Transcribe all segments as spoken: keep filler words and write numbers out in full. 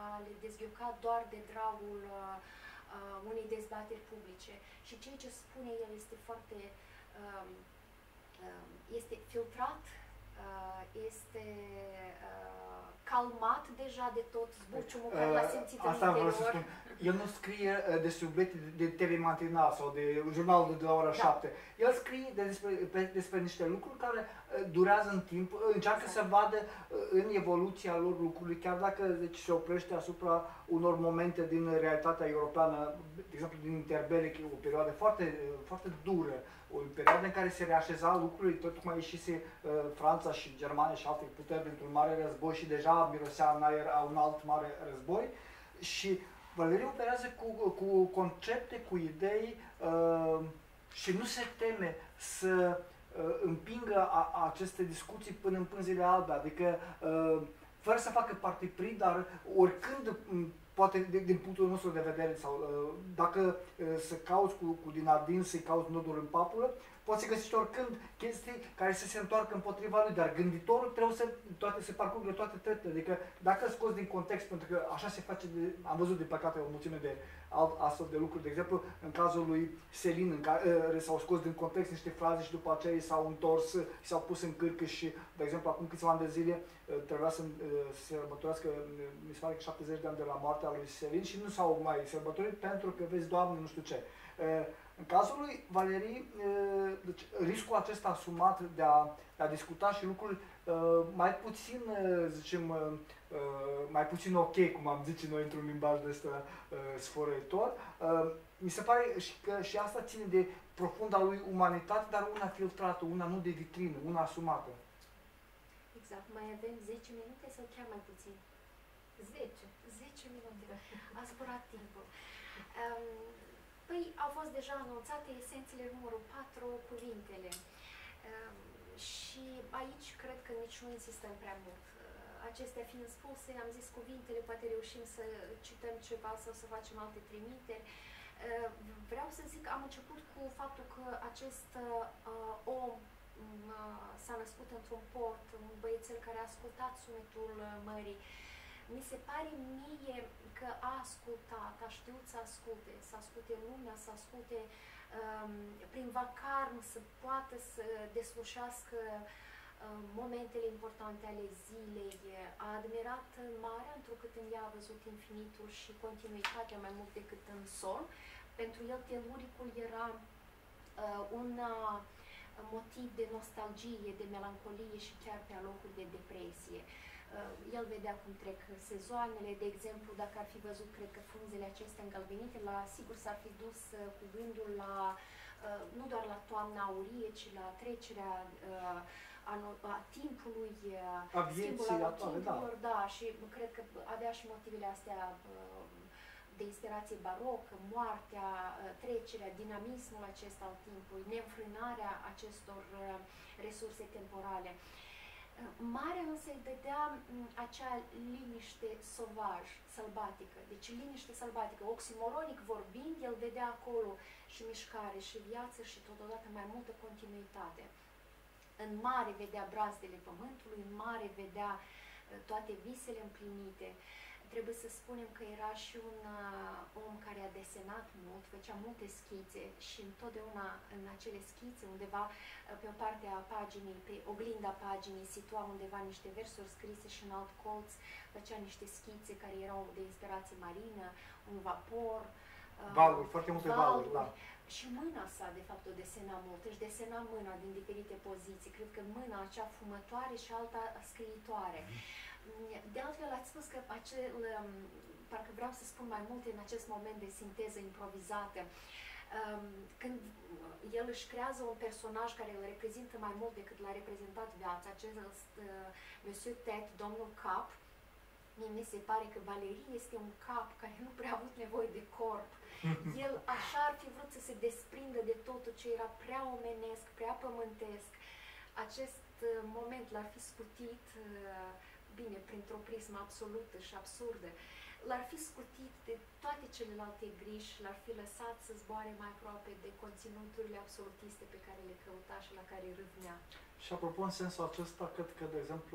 a le dezghioca doar de dragul uh, uh, unei dezbateri publice. Și ceea ce spune el este foarte, um, um, este filtrat, uh, este uh, calmat deja de tot zbuciumul uh, care l-a simțit în asta interior. Vreau să spun. El nu scrie uh, de subiecte de, de telematinal sau de jurnalul de la ora Da. șapte. El scrie de despre, pe, despre niște lucruri care uh, durează în timp, uh, încearcă Exact. să vadă uh, în evoluția lor lucrurile, chiar dacă deci, se oprește asupra unor momente din realitatea europeană, de exemplu din interbelic, o perioadă foarte, uh, foarte dură, o perioadă în care se reașeza lucrurile, tocmai ieșise uh, Franța și Germania și alte puteri dintr-un mare război și deja mirosea în aer a un alt mare război. Și Valerii operează cu, cu concepte, cu idei uh, și nu se teme să uh, împingă a, aceste discuții până în pânzele albe, adică uh, fără să facă partiprii, dar oricând, poate din punctul nostru de vedere, sau uh, dacă uh, să cauți cu, cu din adins, să-i cauți nodul în papulă, poți să găsești oricând chestii care să se întoarcă împotriva lui, dar gânditorul trebuie să toate, să parcurgă toate treptele. Adică dacă scoți din context, pentru că așa se face, de, am văzut de păcate o mulțime de alt, astfel de lucruri, de exemplu, în cazul lui Selin, în care uh, s-au scos din context niște fraze și după aceea s-au întors, s-au pus în cârcă și, de exemplu, acum câțiva ani de zile uh, trebuia să uh, se sărbătorească, uh, mi se pare că șaptezeci de ani de la moartea lui Selin și nu s-au mai sărbătorit pentru că, vezi, Doamne, nu știu ce. Uh, În cazul lui Valerii, deci, riscul acesta asumat de a, de a discuta și lucruri mai puțin, zicem, mai puțin ok, cum am zice noi într-un limbaj de ăsta sfărăitor, mi se pare că și asta ține de profunda lui umanitate, dar una filtrată, una nu de vitrină, una asumată. Exact, mai avem zece minute sau chiar mai puțin? zece. zece minute. A zburat timpul. Um, Păi, au fost deja anunțate esențele numărul patru, cuvintele. Um, și aici cred că nici nu insistăm prea mult. Uh, acestea fiind spuse, am zis cuvintele, poate reușim să cităm ceva sau să facem alte trimiteri. Uh, vreau să zic, am început cu faptul că acest uh, om uh, s-a născut într-un port, un băiețel care a ascultat sunetul mării. Mi se pare mie că a ascultat, a știut să asculte, să asculte lumea, să asculte um, prin vacarm, să poată să deslușească um, momentele importante ale zilei. A admirat marea, întrucât în ea a văzut infinitul și continuitatea mai mult decât în somn. Pentru el teluricul era uh, un uh, motiv de nostalgie, de melancolie și chiar pe alocuri de depresie. El vedea cum trec sezoanele, de exemplu, dacă ar fi văzut, cred că frunzele acestea îngălbenite, la sigur s-ar fi dus cu gândul la, nu doar la toamna aurie, ci la trecerea a, a timpului, a vieții, schimbul timpilor, da. da, și cred că avea și motivele astea de inspirație barocă, moartea, trecerea, dinamismul acesta al timpului, neînfrânarea acestor resurse temporale. Marea însă îi dădea acea liniște sovaj, sălbatică, deci liniște sălbatică, oximoronic vorbind, el vedea acolo și mișcare, și viață, și totodată mai multă continuitate. În mare vedea brazdele pământului, în mare vedea toate visele împlinite. Trebuie să spunem că era și un uh, om care a desenat mult, făcea multe schițe și întotdeauna în acele schițe, undeva uh, pe o parte a paginii, pe oglinda paginii, situa undeva niște versuri scrise și în alt colț făcea niște schițe care erau de inspirație marină, un vapor, uh, valuri, foarte multe valuri, valuri, da. Și mâna sa, de fapt, o desena mult, își desena mâna din diferite poziții, cred că mâna acea fumătoare și alta scriitoare. De altfel, ați spus că acel, parcă vreau să spun mai multe în acest moment de sinteză improvizată, când el își creează un personaj care îl reprezintă mai mult decât l-a reprezentat viața, acest Monsieur Tet, domnul Cap, mi se pare că Valerii este un cap care nu prea a avut nevoie de corp. El așa ar fi vrut să se desprindă de totul ce era prea omenesc, prea pământesc. Acest moment l-ar fi scutit, bine, printr-o prismă absolută și absurdă, l-ar fi scutit de toate celelalte griji, l-ar fi lăsat să zboare mai aproape de conținuturile absolutiste pe care le căuta și la care râvnea. Și apropo, în sensul acesta, cred că, de exemplu,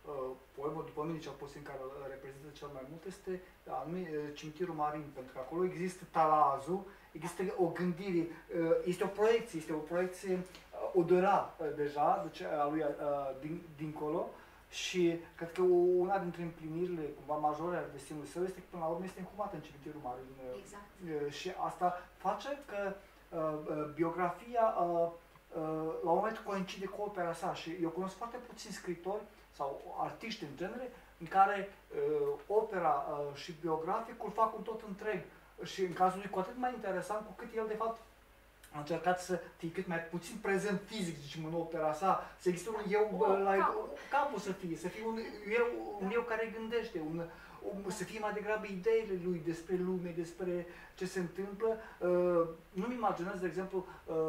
uh, poemă, după mine, cel puțin care îl reprezintă cel mai mult, este anume Cimitirul Marin, pentru că acolo există talazul, există o gândire, uh, este o proiecție, este o proiecție uh, odora uh, deja, deci a lui uh, din, dincolo, și cred că una dintre împlinirile cumva majore ale destinului său este că până la urmă este inhumat în Cimitirul Marin. Exact. Uh, și asta face că uh, uh, biografia uh, uh, la un moment coincide cu opera sa și eu cunosc foarte puțini scritori sau artiști în genere în care uh, opera uh, și biograficul fac un tot întreg și în cazul lui cu atât mai interesant cu cât el de fapt a încercat să fie cât mai puțin prezent fizic, zicem, în opera sa, să existe un eu, O, la capul. capul să fie, să fie un eu, un eu care gândește, un, un, să fie mai degrabă ideile lui despre lume, despre ce se întâmplă. Uh, nu-mi imaginez, de exemplu,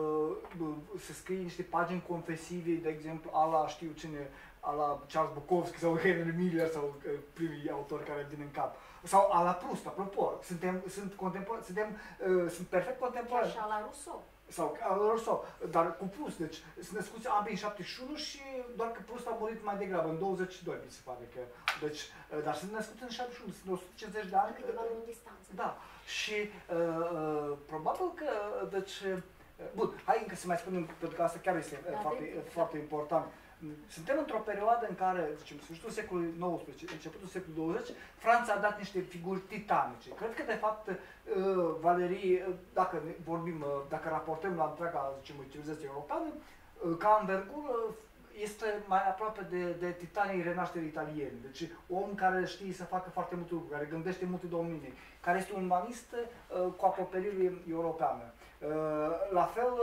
uh, să scrie niște pagini confesive, de exemplu, ala, știu cine, ala Charles Bukowski sau Henry Miller sau uh, primii autori care vin în cap. Sau ala Proust, apropo, suntem, sunt, contemporani, suntem, uh, sunt perfect contemporani. Chiar și ala Rousseau. Sau ala Rousseau, dar cu Proust, deci sunt născuți ambii în șaptezeci și unu și doar că Proust a murit mai degrabă, în douăzeci și doi, mi se pare că. Deci, uh, dar sunt născuți în șaptezeci și unu, sunt o sută cincizeci de ani. Câteva luni distanță. Da, și uh, uh, probabil că, deci, uh, bun, hai încă să mai spunem, pentru că asta chiar este uh, Da, foarte, de- uh, foarte important. Suntem într-o perioadă în care, zicem, sfârșitul secolului nouăsprezece, începutul secolului douăzeci, Franța a dat niște figuri titanice. Cred că, de fapt, uh, Valerii, uh, dacă ne vorbim, uh, dacă raportăm la întreaga, zicem, civilizație europeană, uh, ca învergură, este mai aproape de, de titanii renașterii italiene. Deci, om care știe să facă foarte multe lucruri, care gândește multe domenii, care este un umanist uh, cu acoperire europeană. Uh, la fel,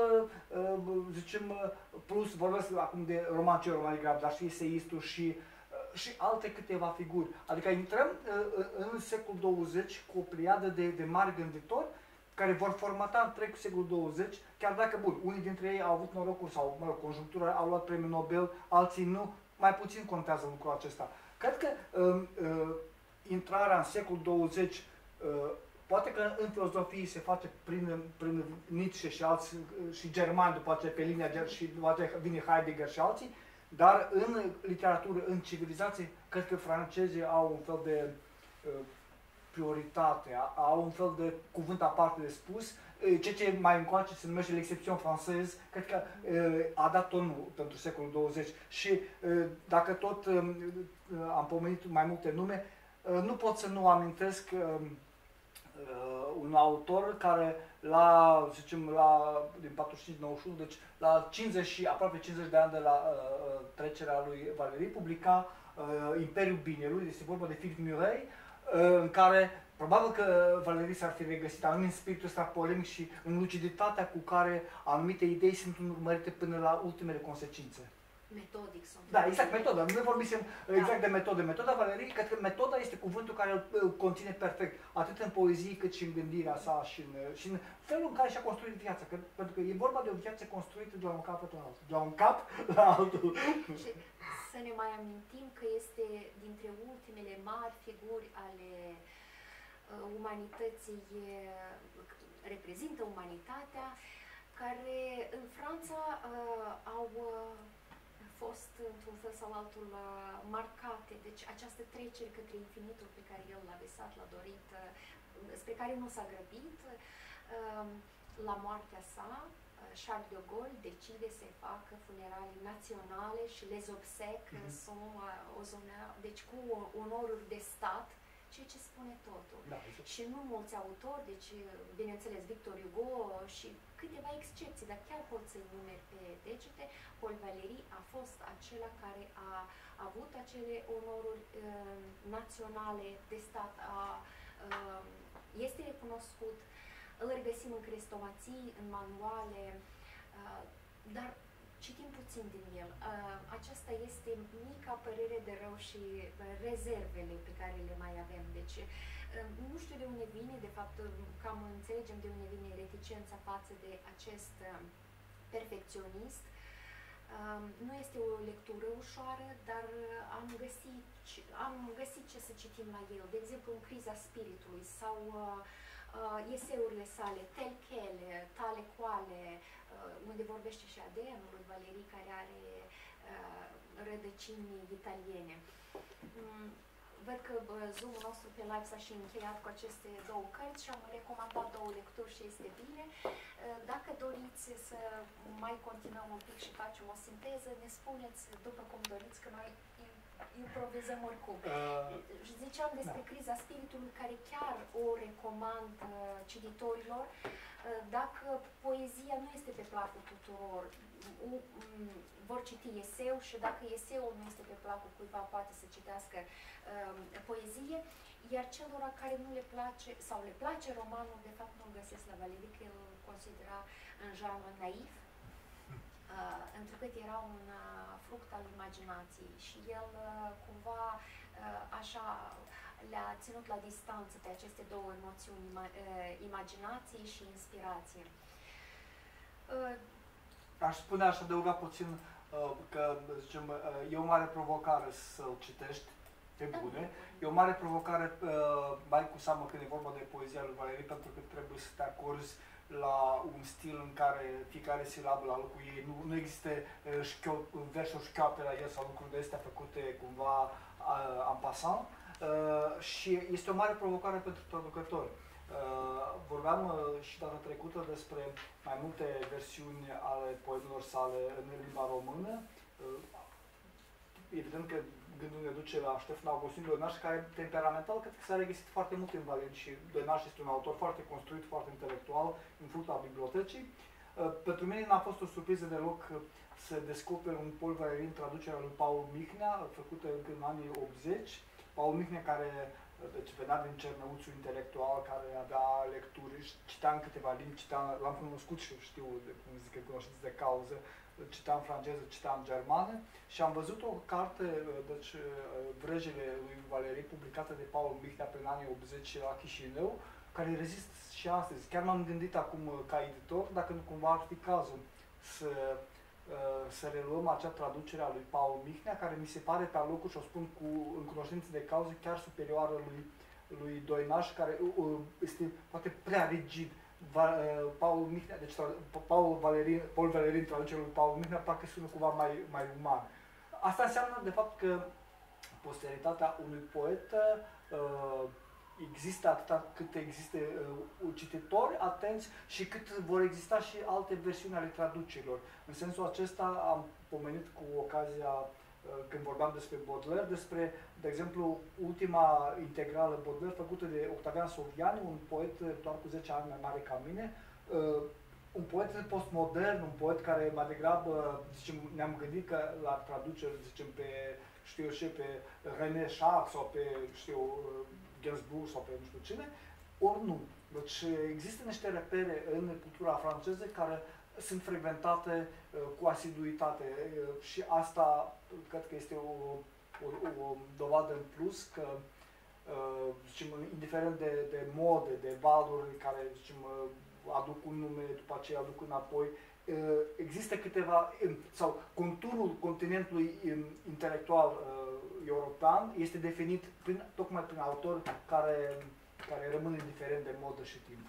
uh, zicem, uh, plus vorbesc acum de romancii romani grav, dar și eseistul și, uh, și alte câteva figuri. Adică intrăm uh, în secolul douăzeci cu o pliadă de, de mari gânditori care vor formata întreg secolul douăzeci, chiar dacă, bun, unii dintre ei au avut norocul sau, mă rog, conjunctura, au luat premiul Nobel, alții nu, mai puțin contează lucrul acesta. Cred că uh, uh, intrarea în secolul douăzeci uh, poate că în filozofie se face prin, prin Nietzsche și alții, și germani, după aceea pe linia Ger și după aceea vine Heidegger și alții, dar în literatură, în civilizație, cred că francezii au un fel de uh, prioritate, au un fel de cuvânt aparte de spus. Ceea ce mai încoace se numește l'exception francez, cred că uh, a dat tonul pentru secolul douăzeci și uh, dacă tot uh, am pomenit mai multe nume, uh, nu pot să nu amintesc uh, Uh, un autor care la, zicem, la, din patruzeci și cinci nouăzeci și unu, deci la cincizeci și aproape cincizeci de ani de la uh, trecerea lui Valerii, publica uh, Imperiul Binelui, este vorba de Philip Murray, uh, în care probabil că Valerii s-ar fi regăsit anume în spiritul ăsta polemic și în luciditatea cu care anumite idei sunt urmărite până la ultimele consecințe. Metodic sunt. Da, exact, metoda. Nu vorbisem Da. exact de metodă. Metoda Valerii, cred că metoda este cuvântul care îl îl conține perfect, atât în poezie cât și în gândirea sa și în, și în felul în care și-a construit viața. Că, pentru că e vorba de o viață construită de la un capăt la altul, de la un cap la altul. Și să ne mai amintim că este dintre ultimele mari figuri ale uh, umanității, uh, reprezintă umanitatea, care în Franța uh, au uh, fost într-un fel sau altul uh, marcate. Deci această trecere către infinitul pe care el l-a visat, l-a dorit, uh, spre care nu s-a grăbit, uh, la moartea sa, uh, Charles de Gaulle decide să facă funeralii naționale și les obsèques mm-hmm. sunt uh, o zonă, deci cu onoruri de stat, ceea ce spune totul. Da, și nu mulți autori, deci bineînțeles Victor Hugo și câteva excepții, dar chiar pot să-i numeri pe degete, Paul Valéry a fost acela care a avut acele onoruri uh, naționale de stat, a, uh, este recunoscut, îl regăsim în crestomații, în manuale, uh, dar citim puțin din el. Uh, aceasta este mica părere de rău și rezervele pe care le mai avem. Deci, uh, nu știu de unde vine, de fapt, cam înțelegem de unde vine reticența față de acest uh, perfecționist. Uh, nu este o lectură ușoară, dar am găsit, am găsit ce să citim la el. De exemplu, în Criza Spiritului sau uh, uh, eseurile sale, Tel Quele, Tale Quale, unde vorbește și A D N-ul lui Valerii, care are uh, rădăcini italiene. Mm, Văd că Zoom-ul nostru pe live s-a și încheiat cu aceste două cărți și am recomandat două lecturi și este bine. Dacă doriți să mai continuăm un pic și facem o sinteză, ne spuneți după cum doriți, că noi improvizăm oricum. Uh, Ziceam despre da. criza spiritului, care chiar o recomand uh, cititorilor. Uh, dacă poezia nu este pe placul tuturor, um, um, vor citi eseu și dacă eseul nu este pe placul cuiva, poate să citească uh, poezie, iar celor care nu le place sau le place romanul, de fapt nu-l găsesc la Valeric, el îl considera în genre naif, uh, întrucât era un uh, fruct al imaginației și el uh, cumva uh, așa le-a ținut la distanță pe aceste două emoțiuni, ima uh, imaginație și inspirație. Uh, Aș spune, aș adăuga puțin uh, că, zicem, uh, e o mare provocare să-l citești pe bune. E o mare provocare, uh, mai cu seamă când e vorba de poezia lui Valeric, pentru că trebuie să te acorzi la un stil în care fiecare silabă la locul ei, nu, nu există uh, versuri șchioape la el sau lucruri de astea făcute cumva uh, en passant. Uh, și este o mare provocare pentru traducători. Uh, vorbeam uh, și data trecută despre mai multe versiuni ale poemelor sale în limba română. Uh, evident că gândul ne duce la Ștefan Augustin Doinaș, care temperamental cred că s-a regăsit foarte mult în Valeric și Doinaș este un autor foarte construit, foarte intelectual, în fructa bibliotecii. Uh, pentru mine n-a fost o surpriză deloc să descoper un Paul Valéry în traducerea lui Paul Mihnea, făcută încă în anii optzeci. Paul Mihnea, care deci venea din Cernăuțul intelectual, care avea lecturi, citea în câteva limbi, l-am cunoscut și știu, de, cum zic, cunoștință de cauză, citea în franceză, citea în germană și am văzut o carte, deci Vrejele lui Valeric, publicată de Paul Mihnea prin anii optzeci la Chișinău, care rezistă și astăzi. Chiar m-am gândit acum ca editor, dacă nu cumva ar fi cazul să să reluăm acea traducere a lui Paul Mihnea, care mi se pare pe alocuri, și o spun cu în cunoștință de cauză, chiar superioară lui, lui Doinaș, care uh, este poate prea rigid. Va, uh, Paul Mihnea, deci Paul Valerin, Paul Valerin, traducerea lui Paul Mihnea, parcă sună cumva mai, mai uman. Asta înseamnă, de fapt, că posteritatea unui poet uh, există atâta cât există uh, cititori atenți și cât vor exista și alte versiuni ale traducerilor. În sensul acesta am pomenit cu ocazia, uh, când vorbeam despre Baudelaire, despre, de exemplu, ultima integrală Baudelaire făcută de Octavian Soviani, un poet doar cu zece ani mai mare ca mine, uh, un poet postmodern, un poet care mai degrabă, zicem, ne-am gândit că la traduceri, zicem, pe, știu eu și pe René Char sau pe, știu eu, Gainsbourg sau pe nu știu cine, ori nu. Deci există niște repere în cultura franceză care sunt frecventate uh, cu asiduitate uh, și asta cred că este o, o, o dovadă în plus că, uh, zicem, indiferent de, de mode, de valuri care, zicem, aduc un nume, după aceea aduc înapoi, uh, există câteva, uh, sau conturul continentului um, intelectual uh, european este definit prin, tocmai prin autori care, care rămân indiferent de modă și timp.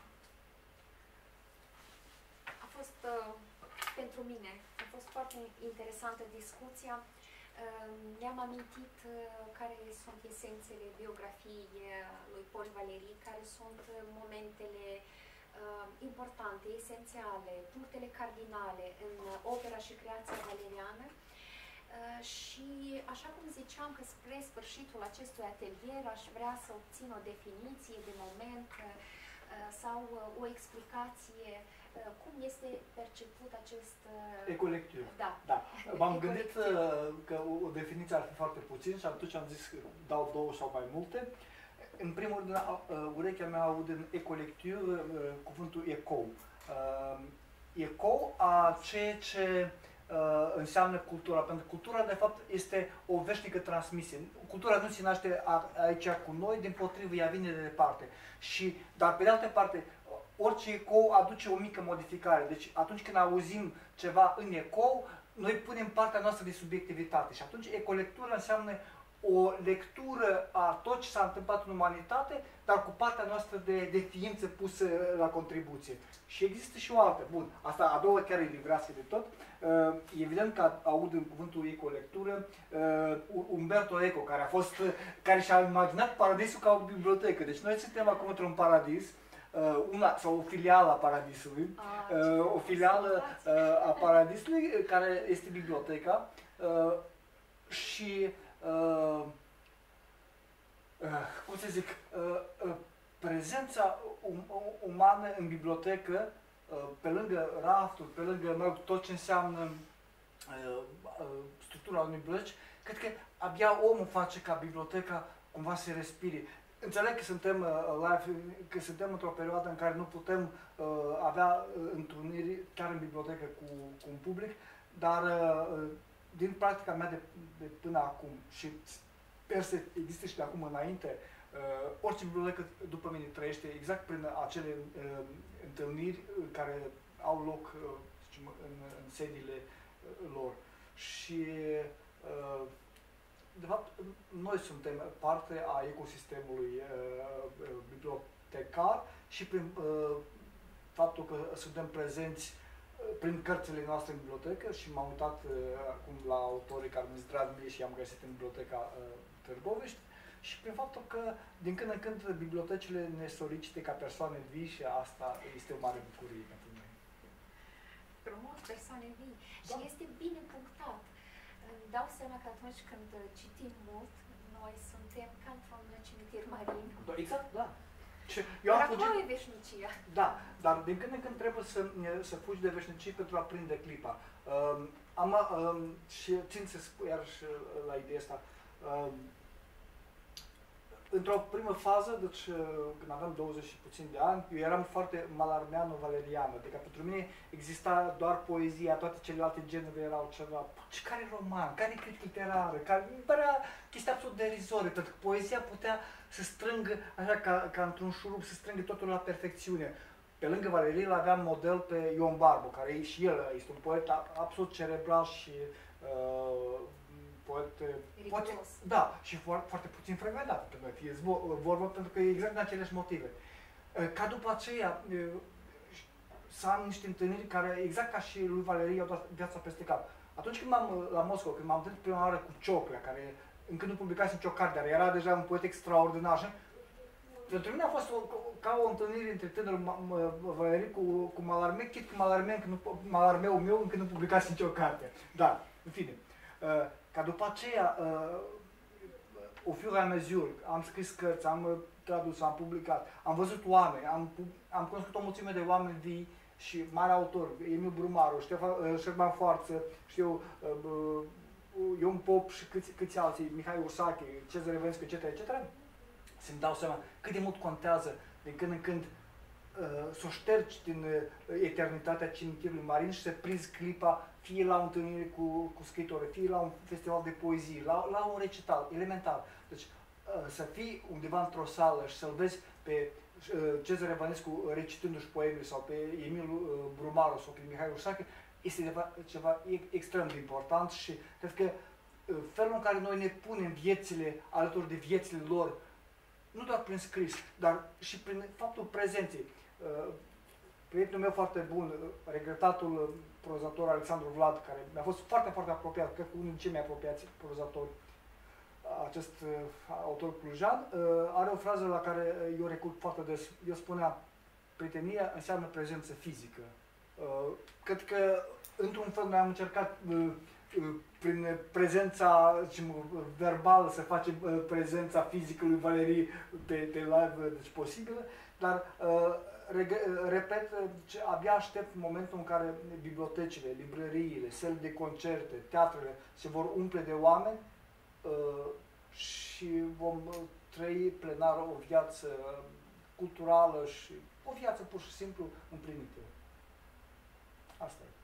A fost, uh, pentru mine, a fost foarte interesantă discuția. Uh, ne-am amintit uh, care sunt esențele biografiei lui Paul Valéry, care sunt momentele uh, importante, esențiale, punctele cardinale în opera și creația valeriană. Uh, și așa cum ziceam că spre sfârșitul acestui atelier aș vrea să obțin o definiție de moment uh, sau uh, o explicație uh, cum este perceput acest... Uh, Ecolectur. Da. Da. M-am gândit uh, că o definiție ar fi foarte puțin și atunci am zis că dau două sau mai multe. În primul rând, uh, urechea mea aude în ecolectur uh, cuvântul ecou. Uh, ecou a ceea ce Uh, înseamnă cultura, pentru că cultura de fapt este o veșnică transmisie. Cultura nu se naște a, aici cu noi, dimpotrivă ea vine de departe. Și, dar pe de altă parte, orice ecou aduce o mică modificare. Deci atunci când auzim ceva în ecou, noi punem partea noastră de subiectivitate și atunci ecolectura înseamnă o lectură a tot ce s-a întâmplat în umanitate, dar cu partea noastră de, de ființă pusă la contribuție. Și există și o altă. Bun, asta a doua chiar e livrească de tot. Uh, evident că aud în cuvântul ei cu o lectură uh, Umberto Eco, care a fost, care și-a imaginat paradisul ca o bibliotecă. Deci noi suntem acum într-un paradis, uh, una, sau o filială a paradisului, uh, o filială uh, a paradisului care este biblioteca uh, și uh, uh, cum să zic, uh, uh, prezența um, umană în bibliotecă, pe lângă rafturi, pe lângă mă rog, tot ce înseamnă uh, uh, structura unui biblioteci, cred că abia omul face ca biblioteca cumva să respire. Înțeleg că suntem uh, live, că suntem într-o perioadă în care nu putem uh, avea uh, întruniri chiar în bibliotecă cu, cu un public, dar uh, din practica mea de, de până acum și sper să existe și de acum înainte, Uh, orice bibliotecă după mine trăiește exact prin acele uh, întâlniri care au loc uh, zicem, în, în sediile uh, lor. Și uh, de fapt noi suntem parte a ecosistemului uh, bibliotecar și prin uh, faptul că suntem prezenți uh, prin cărțile noastre în bibliotecă și m-am uitat uh, acum la autorii care mi-s dragi mie și i-am găsit în biblioteca uh, Târgoviști. Și prin faptul că din când în când bibliotecile ne solicite ca persoane vii și asta este o mare bucurie pentru noi. Frumos, persoane vii. Da. Și este bine punctat. Îmi dau seama că atunci când citim mult, noi suntem ca într-un cimitir marin. Da, exact, da. Eu dar am fugit... acolo e veșnicia. Da, dar din când în când trebuie să, să fugi de veșnicie pentru a prinde clipa. Um, am, um, și țin să spun iarăși la ideea asta. Um, Într-o primă fază, deci când aveam douăzeci și puțin de ani, eu eram foarte malarmeano-valerian, adică pentru mine exista doar poezia, toate celelalte genuri erau ceva, ce care roman, care critică literară, care mi părea chestia absolut derizorie, pentru că poezia putea să strângă, așa ca, ca într-un șurub, să strângă totul la perfecțiune. Pe lângă Valerie îl aveam model pe Ion Barbu, care și el este un poet absolut cerebral și uh, poet, poate, da, și foarte, foarte puțin frecventat, pentru că fie vorba, pentru că e exact din aceleași motive. Ca după aceea să am niște întâlniri care, exact ca și lui Valerie, au dat viața peste cap. Atunci când m-am la Moscova, când m-am întâlnit prima oară cu Cioclea, care încă nu publicase nicio carte, dar era deja un poet extraordinar, și pentru mine a fost o, ca o întâlnire între tânărul Valerie cu, cu Mallarmé, chit cu Mallarmé, Mallarméul meu încă nu publicase nicio carte. Dar, în fine. Ca după aceea, uh, au fur et à mesure, am scris cărți, am tradus, am publicat, am văzut oameni, am, am cunoscut o mulțime de oameni vii și mari autori, Emil Brumaru, Ștefan, uh, Șerban Foarță, știu, uh, Ion Pop și câți, câți alții, Mihai Ursache, Cezar Evenscu, et cetera, et cetera, să-mi dau seama cât de mult contează din când în când uh, să o ștergi din uh, eternitatea cimitirului marin și să prinzi clipa fie la o întâlnire cu, cu scriitori, fie la un festival de poezie, la, la un recital, elementar. Deci uh, să fii undeva într-o sală și să-l vezi pe uh, Cezar Evanescu recitându-și poemele sau pe Emil uh, Brumaru sau pe Mihai Ursache, este ceva, ceva extrem de important și cred că uh, felul în care noi ne punem viețile alături de viețile lor, nu doar prin scris, dar și prin faptul prezenței. Uh, prietenul meu foarte bun, regretatul prozator Alexandru Vlad, care mi-a fost foarte, foarte apropiat, cred că unul din cei mai apropiați prozatori, acest uh, autor clujan, uh, are o frază la care eu recurg foarte des. Eu spunea, prietenia înseamnă prezență fizică. Uh, cred că, într-un fel, noi am încercat uh, uh, prin prezența zicem, verbală să facem uh, prezența fizică lui Valerie pe, pe live, deci posibilă, dar uh, repet, abia aștept momentul în care bibliotecile, librăriile, săli de concerte, teatrele se vor umple de oameni uh, și vom trăi plenar o viață culturală și o viață pur și simplu împlinită. Asta e.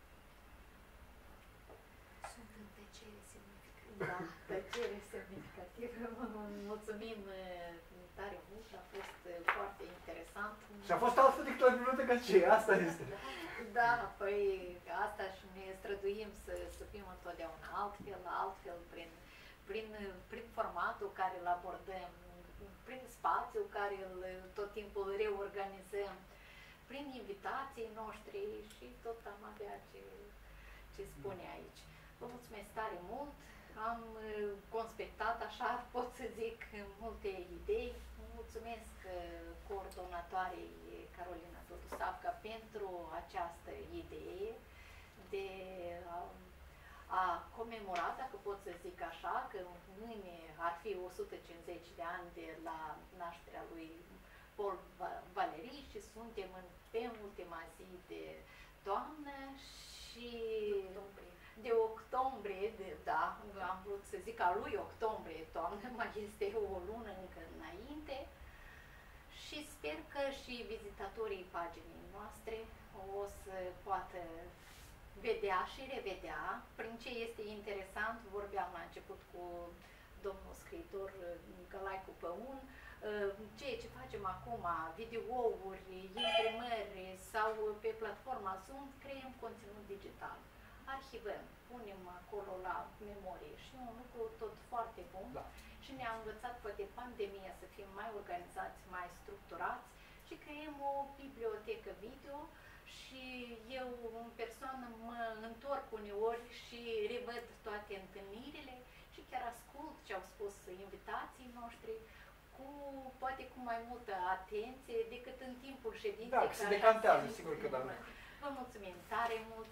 Sunt în tăcere semnificativă. Da, tăcere semnificativă. Mulțumim tare mult, a fost foarte interesant. Și a fost altfel decât la biblioteca aceea, asta este. Da, păi asta și ne străduim să, să fim întotdeauna altfel, altfel prin, prin, prin formatul care îl abordăm, prin spațiul care îl, tot timpul reorganizăm, prin invitații noștri și tot am avea ce, ce spune aici. Vă mulțumesc tare mult, am conspectat, așa pot să zic, multe idei. Mulțumesc coordonatoarei Carolina Dodusavca pentru această idee de a, a comemora, dacă pot să zic așa, că mâine ar fi o sută cincizeci de ani de la nașterea lui Paul Valéry și suntem în penultima zi de toamnă și Octombrie. de octombrie, de, da, am vrut să zic a lui octombrie, toamnă, mai este o lună încă înainte și sper că și vizitatorii paginii noastre o să poată vedea și revedea. Prin ce este interesant, vorbeam la început cu domnul scriitor Nicolae Cupăun, ceea ce facem acum, videouri, imprimări sau pe platforma Zoom, creăm conținut digital. Arhivăm, punem acolo la memorie și un lucru tot foarte bun da. Și ne-a învățat poate pandemia să fim mai organizați, mai structurați și creăm o bibliotecă video și eu în persoană mă întorc uneori și revăd toate întâlnirile și chiar ascult ce au spus invitații noștri cu, poate cu mai multă atenție decât în timpul ședinței. Da, că se decantează, sigur că da. Vă mulțumim tare mult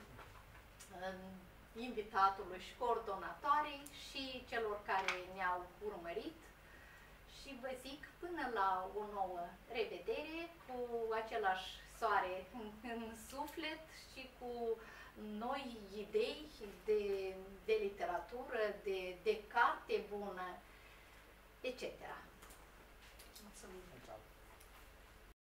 invitatului și coordonatoarei și celor care ne-au urmărit și vă zic până la o nouă revedere cu același soare în suflet și cu noi idei de, de literatură, de, de carte bună, et cetera. Mulțumim!